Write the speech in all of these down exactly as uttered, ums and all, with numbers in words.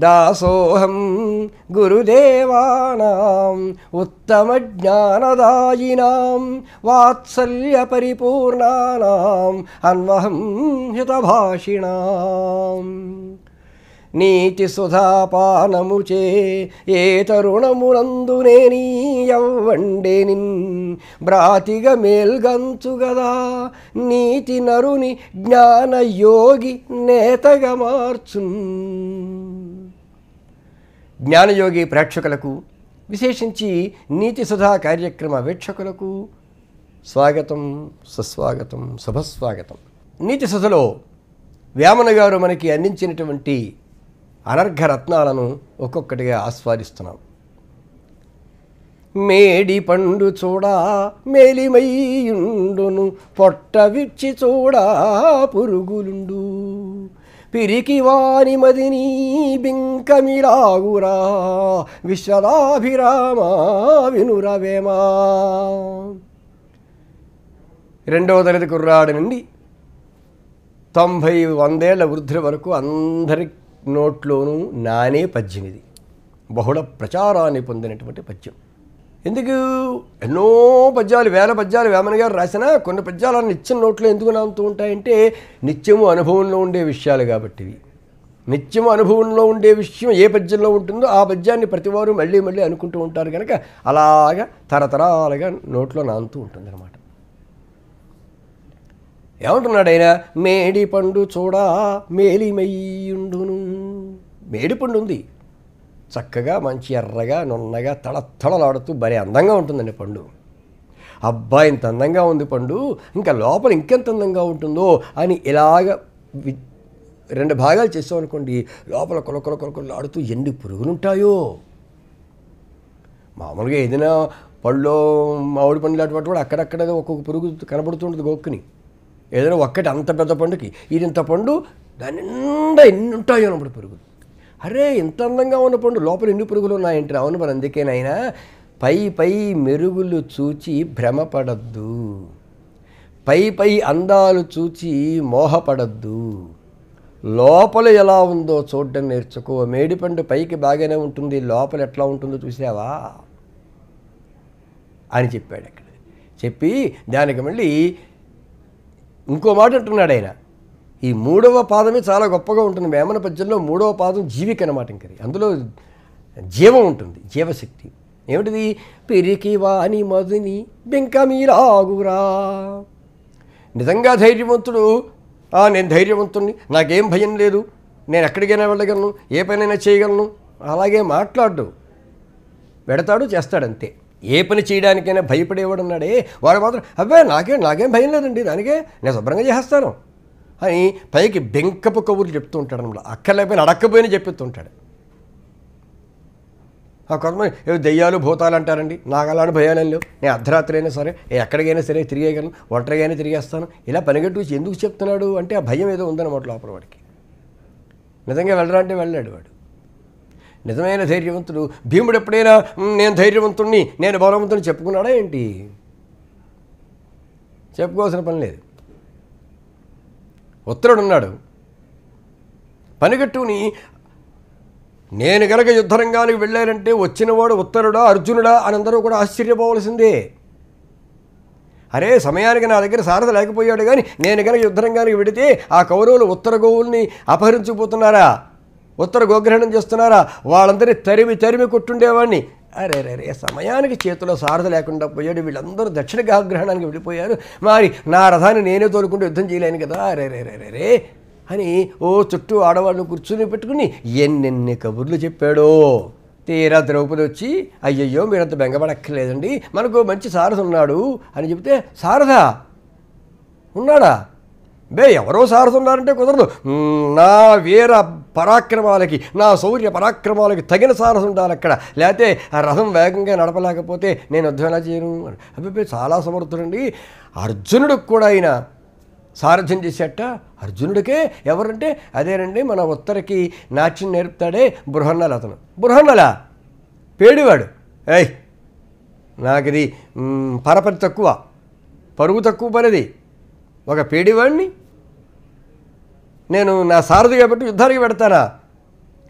దాసోహం గురుదేవానాం ఉత్తమ జ్ఞానదాయినాం వాత్సల్య పరిపూర్ణానాం అన్వహం హితభాషిణాం. నీతిసుధాపానముచే ఏ తరుణమునందునేనీయవ్వండేనిన్ బ్రాతిగ మేల్గంచుగదా నీతి నరుని జ్ఞానయోగి నేతగా మార్చున్. జ్ఞానయోగి ప్రేక్షకులకు, విశేషించి నీతిసుధా కార్యక్రమ వీక్షకులకు స్వాగతం, సుస్వాగతం, శుభస్వాగతం. నీతిసుధలో వేమన గారు మనకి అందించినటువంటి అనర్ఘ రత్నాలను ఒక్కొక్కటిగా ఆస్వాదిస్తున్నాం. మేడి పండు చూడా మేలిమయ్యుండును పొట్ట విచ్చి చూడా పురుగులుండు పిరికి వాని మదిని బింకమిలాగురా విశ్వదాభిరామ వినురవేమా. రెండవ తరగతి కుర్రాడి నుండి తొంభై వందేళ్ల వృద్ధుల వరకు అందరి నోట్లోనూ నానే పద్యం. ఇది బహుళ ప్రచారాన్ని పొందినటువంటి పద్యం. ఎందుకు ఎన్నో పద్యాలు, వేల పద్యాలు వేమన గారు రాసినా కొన్ని పద్యాలు నిత్యం నోట్లో ఎందుకు నానుతూ ఉంటాయంటే నిత్యము అనుభవంలో ఉండే విషయాలు కాబట్టి. నిత్యము అనుభవంలో ఉండే విషయం ఏ పద్యంలో ఉంటుందో ఆ పద్యాన్ని ప్రతివారు మళ్ళీ మళ్ళీ అనుకుంటూ ఉంటారు కనుక అలాగా తరతరాలుగా నోట్లో నానుతూ ఉంటుంది అన్నమాట. ఏమంటున్నాడు ఆయన? మేడి పండు చూడా మేలిమయ్యుండును. మేడి పండు ఉంది, చక్కగా మంచి ఎర్రగా నున్నగా తళతళలాడుతూ భలే అందంగా ఉంటుందండి పండు. అబ్బా ఇంత అందంగా ఉంది పండు, ఇంకా లోపల ఇంకెంత అందంగా ఉంటుందో అని ఇలాగ రెండు భాగాలు చేసామనుకోండి, లోపల కొలకొల కొలకొలాడుతూ ఎన్ని పురుగులుంటాయో. మామూలుగా ఏదైనా పళ్ళు మామిడి పండు లాంటి కూడా అక్కడక్కడ ఒక్కొక్క పురుగు కనబడుతూ ఉంటుంది గోక్కుని. ఏదైనా ఒక్కటి అంత పెద్ద పండుకి ఇది ఇంత పండు దాని నిండా ఎన్ని ఉంటాయో అన్నప్పుడు పురుగులు. అరే ఇంత అందంగా ఉన్న పండు లోపల ఎన్ని పురుగులు ఉన్నాయంటే. అవును, మరి అందుకేనైనా పై పై మెరుగులు చూచి భ్రమపడద్దు, పై పై అందాలు చూచి మోహపడద్దు, లోపల ఎలా ఉందో చూడడం నేర్చుకో. మేడిపండు పైకి బాగానే ఉంటుంది, లోపల ఎట్లా ఉంటుందో చూసావా అని చెప్పాడు అక్కడ. చెప్పి దానికి మళ్ళీ ఇంకో మాట అంటున్నాడు ఆయన. ఈ మూడవ పాదమే చాలా గొప్పగా ఉంటుంది వేమన పద్యంలో. మూడవ పాదం జీవిక అన్నమాట. ఇంకది అందులో జీవం ఉంటుంది, జీవశక్తి. ఏమిటిది? పిరికి వాని మధుని బెంకమీలాగురా. నిజంగా ధైర్యవంతుడు, నేను ధైర్యవంతుడిని, నాకేం భయం లేదు, నేను ఎక్కడికైనా వెళ్ళగలను, ఏ పనైనా చేయగలను, అలాగే మాట్లాడు, పెడతాడు, చేస్తాడంతే. ఏ పని చేయడానికైనా భయపడేవాడు ఉన్నాడే వాడు మాత్రం అబ్బే నాకే నాకేం భయం లేదండి, దానికే నేను శుభ్రంగా చేస్తాను అని పైకి బెంకపు కబుర్లు చెప్తూ ఉంటాడు అన్నమాట. అక్కర్లేకపోయినా అడక్కపోయినా చెప్తుంటాడు. ఆ కొంతమంది ఏదో దెయ్యాలు భూతాలు అంటారండి, నాకు అలాంటి భయాలు లేవు, నేను అర్ధరాత్రి అయినా సరే ఎక్కడికైనా సరే తిరిగేయగలను, ఒంటరిగానే తిరిగేస్తాను, ఇలా పనిగట్టు ఎందుకు చెప్తున్నాడు అంటే ఆ భయం ఏదో ఉందన్నమాట లోపల వాడికి. నిజంగా వెళ్ళరా అంటే వెళ్ళాడు వాడు. నిజమైన ధైర్యవంతుడు భీముడు ఎప్పుడైనా నేను ధైర్యవంతుణ్ణి, నేను బలవంతుని చెప్పుకున్నాడా ఏంటి? చెప్పుకోవాల్సిన పని లేదు. ఉత్తరుడున్నాడు, పనిగట్టుని నేను గనక యుద్ధరంగానికి వెళ్ళానంటే వచ్చినవాడు ఉత్తరుడా అర్జునుడా అని అందరూ కూడా ఆశ్చర్యపోవలసిందే. అరే సమయానికి నా దగ్గర సారథ లేకపోయాడు కానీ నేను కనుక యుద్ధరంగానికి వెడితే ఆ కౌరవులు ఉత్తర గోవుల్ని అపహరించిపోతున్నారా, ఉత్తర గోగ్రహణం చేస్తున్నారా, వాళ్ళందరినీ తరిమి తరిమి కొట్టుండేవాడిని. అరే రే సమయానికి చేతిలో సారథ లేకుండా పోయాడు, వీళ్ళందరూ దక్షిణ గాగ్రహణానికి వెళ్ళిపోయారు, మరి నా రథాన్ని నేనే తోలుకుంటూ యుద్ధం చేయలేను కదా అరే రే రే రే అని ఓ చుట్టూ ఆడవాళ్ళను కూర్చుని పెట్టుకుని ఎన్నెన్ని కబుర్లు చెప్పాడో. తీరా ద్రౌపది వచ్చి అయ్యయ్యో మీరంత బెంగపడక్కర్లేదండి, మనకు మంచి సారథ ఉన్నాడు అని చెప్తే సారథ ఉన్నాడా? బే ఎవరో సారథ ఉన్నారంటే కుదరదు, నా వీర పరాక్రమాలకి నా శౌర్య పరాక్రమాలకి తగిన సారథ ఉండాలి అక్కడ, లేకపోతే ఆ రథం వేగంగా నడపలేకపోతే నేను యుద్ధం ఎలా చేయను. అబ్బాయి చాలా సమర్థుడండి. అర్జునుడికి కూడా ఆయన సారథ్యం చేసేట. అర్జునుడికే ఎవరంటే అదేనండి మన ఉత్తరకి నాట్యం నేర్పుతాడే బృహన్నల. అతను బృహన్నల పేడివాడు. ఏయ్ నాకు ఇది పరపతి తక్కువ, పరుగు తక్కువ పనిది, ఒక పేడివాడిని నేను నా సారథి కాబట్టి యుద్ధానికి పెడతానా?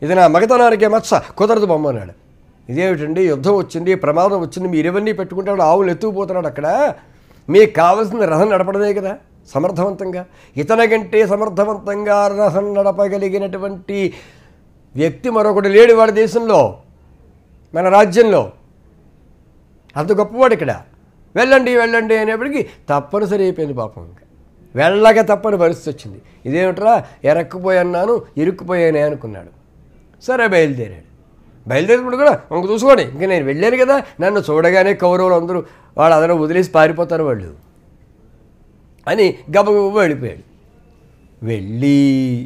ఇది నా మగతనానికే మత్స, కుదరదు బొమ్మ అన్నాడు. ఇదేమిటండి, యుద్ధం వచ్చింది, ప్రమాదం వచ్చింది, మీరు ఇవన్నీ పెట్టుకుంటాడు, ఆవులు ఎత్తుకుపోతున్నాడు. అక్కడ మీకు కావాల్సిన రథం నడపడమే కదా సమర్థవంతంగా. ఇతని కంటే సమర్థవంతంగా రథం నడపగలిగినటువంటి వ్యక్తి మరొకటి లేడు వాడి దేశంలో, మన రాజ్యంలో. అంత గొప్పవాడు ఇక్కడ. వెళ్ళండి వెళ్ళండి అనేప్పటికీ తప్పనిసరి అయిపోయింది పాపం. ఇంకా వెళ్ళక తప్పని పరిస్థితి వచ్చింది. ఇదేమిట్రా, ఎరక్కుపోయన్నాను ఇరుక్కుపోయానే అనుకున్నాడు. సరే బయలుదేరాడు. బయలుదేరినప్పుడు కూడా ఇంక చూసుకోండి, ఇంక నేను వెళ్ళాను కదా, నన్ను చూడగానే కౌరవులు అందరూ వాళ్ళు అదనో వదిలేసి పారిపోతారు వాళ్ళు అని గబగబ వెళ్ళిపోయాడు. వెళ్ళి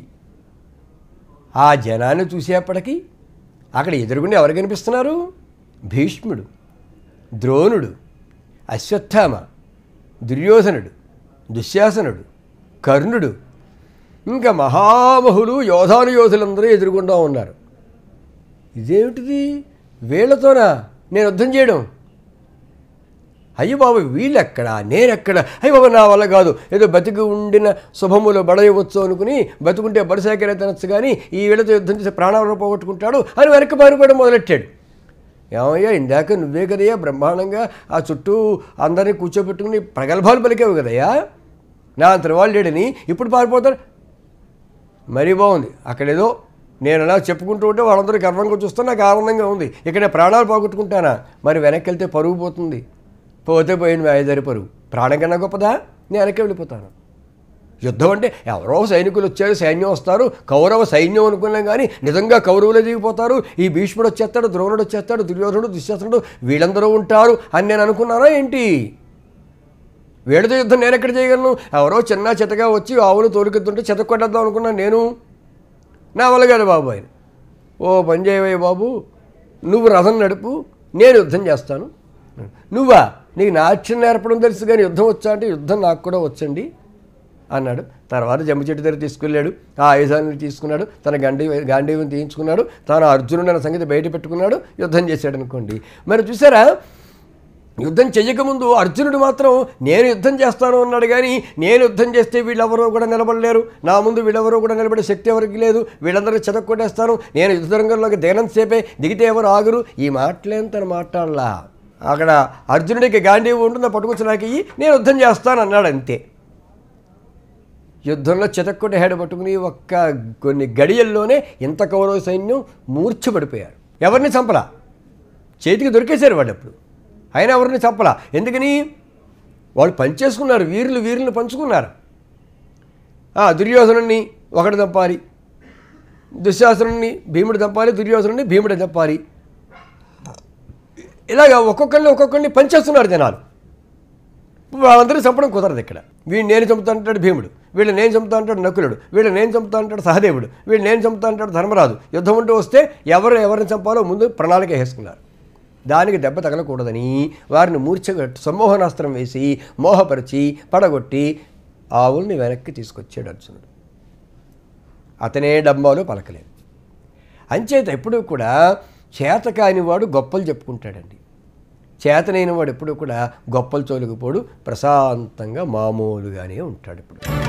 ఆ జనాన్ని చూసేప్పటికీ అక్కడ ఎదురుగుండి ఎవరు కనిపిస్తున్నారు? భీష్ముడు, ద్రోణుడు, అశ్వత్థామ, దుర్యోధనుడు, దుశ్శాసనుడు, కర్ణుడు, ఇంకా మహామహులు యోధాను యోధులందరూ ఎదురుగుండా ఉన్నారు. ఇదేమిటిది, వీళ్లతోనా నేను యుద్ధం చేయడం? అయ్యో బాబు, వీళ్ళెక్కడా నేనెక్కడ, అయ్య బాబు నా వల్ల కాదు, ఏదో బతికి ఉండిన శుభములు బడయవచ్చు అనుకుని బతుకుంటే బడిసేకరే తినచ్చు, కానీ ఈ వీళ్ళతో యుద్ధం చేసి ప్రాణాలను పోగొట్టుకుంటాడు అని వెనక్కి పారిపోవడం మొదలెట్టాడు. ఏమయ్యా, ఇందాక నువ్వే కదయ్యా బ్రహ్మాండంగా ఆ చుట్టూ అందరినీ కూర్చోబెట్టుకుని ప్రగల్భాలు పలికావు కదయ్యా, నా అంతటి వాళ్ళు లేడని ఇప్పుడు పారిపోతాడు. మరీ బాగుంది. అక్కడేదో నేను అలా చెప్పుకుంటూ ఉంటే వాళ్ళందరూ గర్వంగా చూస్తే నాకు ఆనందంగా ఉంది. ఇక్కడ ప్రాణాలు పోగొట్టుకుంటానా? మరి వెనక్కి వెళ్తే పరుగు పోతుంది. పోతే పోయింది ఐదారు పరుగు. ప్రాణం కన్నా గొప్పదా? నేను వెనక్కి వెళ్ళిపోతాను. యుద్ధం అంటే ఎవరో సైనికులు వచ్చారు, సైన్యం వస్తారు, కౌరవ సైన్యం అనుకున్నాం, కానీ నిజంగా కౌరవులే దిగిపోతారు, ఈ భీష్ముడు వచ్చేస్తాడు, ద్రోణుడు వచ్చేస్తాడు, దుర్యోధనుడు, దుశ్శాసనుడు వీళ్ళందరూ ఉంటారు అని నేను అనుకున్నానా ఏంటి? వీళ్ళతో యుద్ధం నేను ఎక్కడ చేయగలను? ఎవరో చిన్న చెత్తగా వచ్చి ఆవులు తోలుకెత్తుంటే చెత్త కొట్టేద్దాం అనుకున్నాను నేను. నా వల్ల కాదు బాబు. ఆయన ఓ పని చేయవయ్య బాబు, నువ్వు రథం నడుపు, నేను యుద్ధం చేస్తాను. నువ్వా? నీకు నాట్యం నేర్పడం తెలుసు కానీ యుద్ధం వచ్చా అంటే యుద్ధం నాకు కూడా వచ్చండి అన్నాడు. తర్వాత జమ్మ చెట్టు దగ్గర తీసుకెళ్ళాడు, ఆ ఆయుధాన్ని తీసుకున్నాడు, తన గండి గాంధీవం తీయించుకున్నాడు, తాను అర్జునుడు అన్న సంగతి బయట పెట్టుకున్నాడు, యుద్ధం చేశాడు అనుకోండి. మరి చూసారా, యుద్ధం చెయ్యకముందు అర్జునుడు మాత్రం నేను యుద్ధం చేస్తాను అన్నాడు, కానీ నేను యుద్ధం చేస్తే వీళ్ళెవరూ కూడా నిలబడలేరు, నా ముందు వీళ్ళెవరూ కూడా నిలబడే శక్తి ఎవరికి లేదు, వీళ్ళందరూ చెదక్కొట్టేస్తాను, నేను యుద్ధ రంగంలోకి దేనం సేపే దిగితే ఎవరు ఆగురు, ఈ మాటలేం తన మాట్లాడలా. అక్కడ అర్జునుడికి గాంధీవం ఉంటుందా పట్టుకొచ్చి నాకు ఇయ్యి, నేను యుద్ధం చేస్తాను అన్నాడు, అంతే. యుద్ధంలో చితక్కొట్టి హేడ పట్టుకుని ఒక్క కొన్ని గడియల్లోనే ఇంత కౌరవ సైన్యం మూర్ఛపడిపోయారు. ఎవరిని చంపలా, చేతికి దొరికేశారు వాళ్ళు. అప్పుడు అయినా ఎవరిని చంపలా. ఎందుకని? వాళ్ళు పంచేసుకున్నారు, వీరులు వీరులను పంచుకున్నారు. దుర్యోధనుడిని ఒకటి చంపాలి, దుశ్శాసనుడిని భీముడు చంపాలి, దుర్యోధనుడిని భీముడు చంపాలి. ఇలాగ ఒక్కొక్కరిని ఒక్కొక్కరిని పంచేస్తున్నారు జనాలు. వాళ్ళందరినీ చంపడం కుదరదు. ఇక్కడ వీడు నేను చంపుతా అంటాడు భీముడు, వీళ్ళు నేను చంపుతా అంటాడు నకులుడు, వీళ్ళు నేను చంపుతా అంటాడు సహదేవుడు, వీళ్ళు నేను చంపుతా అంటాడు ధర్మరాజు. యుద్ధం ఉంటూ వస్తే ఎవరు ఎవరిని చంపాలో ముందు ప్రణాళిక వేసుకున్నారు. దానికి దెబ్బ తగలకూడదని వారిని మూర్ఛగట్టు సమ్మోహనాస్త్రం వేసి మోహపరిచి పడగొట్టి ఆవుల్ని వెనక్కి తీసుకొచ్చాడు అర్జునుడు. అతనే డంబాలు పలకలేదు. అంచేత ఎప్పుడూ కూడా చేతకాని వాడు గొప్పలు చెప్పుకుంటాడండి. చేతనైన వాడు ఎప్పుడూ కూడా గొప్పలు చోలుకుపోడు, ప్రశాంతంగా మామూలుగానే ఉంటాడు. ఇప్పుడు